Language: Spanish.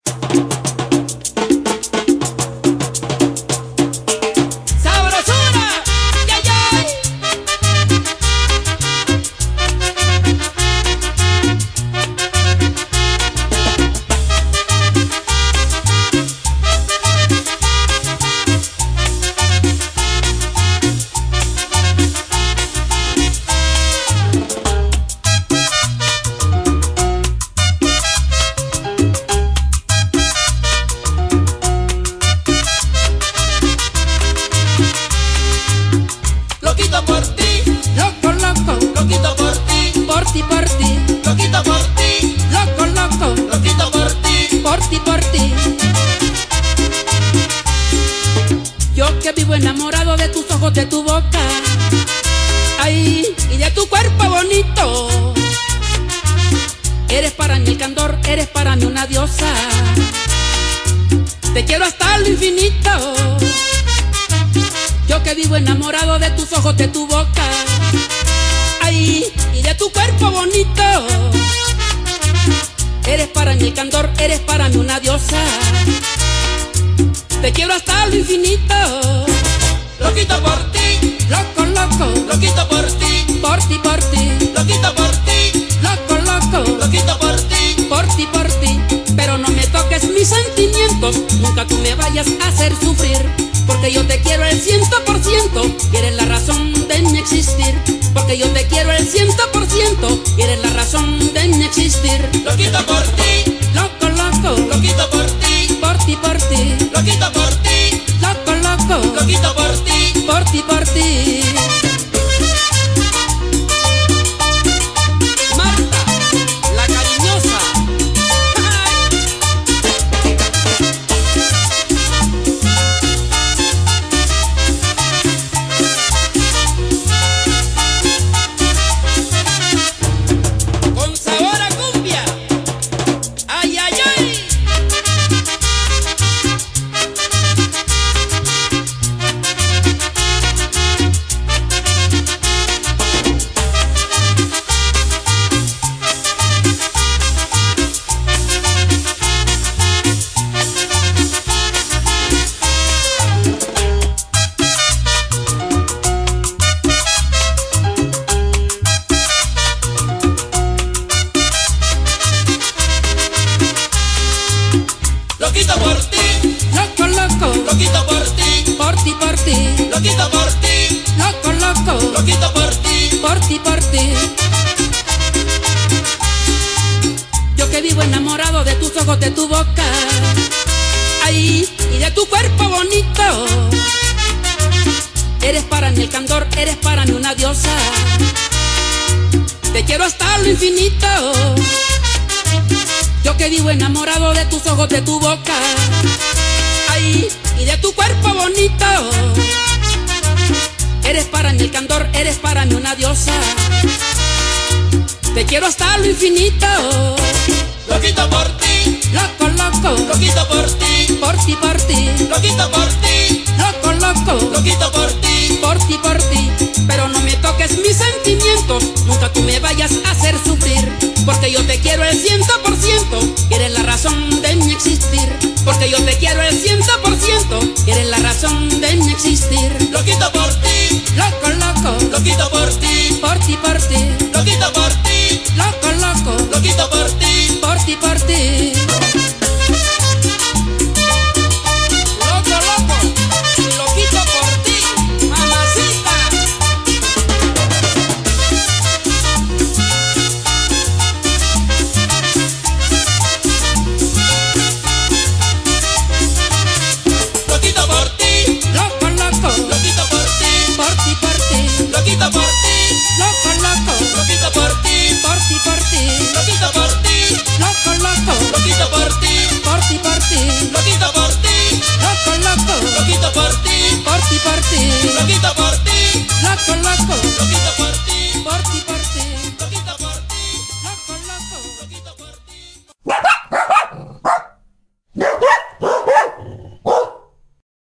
Enamorado de tus ojos, de tu boca, ay, y de tu cuerpo bonito. Eres para mí el candor, eres para mí una diosa. Te quiero hasta lo infinito. Yo que vivo enamorado de tus ojos, de tu boca, ay, y de tu cuerpo bonito. Eres para mí el candor, eres para mí una diosa. Te quiero hasta lo infinito. Loquito por ti, loco, loco, loquito por ti, por ti, por ti, loquito por ti, loco, loco, loquito por ti, por ti, por ti. Pero no me toques mis sentimientos, nunca tú me vayas a hacer sufrir, porque yo te quiero el 100% y eres la razón de mi existir. Porque yo te quiero el 100% y eres la razón de mi existir. Loquito por ti, loco, loco, loquito por ti, por ti, por ti, loquito por ti, loco, loco, loquito por ti, por ti, por ti. Marta, la cariñosa. Con sabor a cumbia. Ay, ay, ay. Loquito por ti, Loco, loco, loquito por ti, por ti, por ti, loquito por ti, loco, loco, loquito por ti, por ti, por ti. Yo que vivo enamorado de tus ojos, de tu boca, ay, y de tu cuerpo bonito. Eres para mí el candor, eres para mí una diosa. Te quiero hasta lo infinito. Yo que vivo enamorado de tus ojos, de tu boca, ay, y de tu cuerpo bonito. Eres para mí el candor, eres para mí una diosa. Te quiero hasta lo infinito. loquito por ti, Loco, loco, loquito por ti, por ti, por ti, loquito por ti, loco, loco, loquito por ti, por ti, por ti. Pero no me toques mis sentimientos, nunca tú me vayas a hacer sufrir, porque yo te quiero el 100% y eres la razón de mi existir. Porque yo te quiero el 100% y eres la razón de mi existir. loquito por ti, Loco, loco, loquito por ti, por ti, por ti, loquito por ti, loco, loco, loquito por ti, por ti, por ti. loco, loco, loquito por ti, mamacita. Loquito por ti, Loco, loco, loquito por ti, por ti, por ti, loquito por ti, loco, loco, loquito por ti, por ti, por ti, loquito por ti, loco, loco, loquito por ti, por ti, por ti, loquito por ti, loco, loco, loquito por ti, por ti, por ti.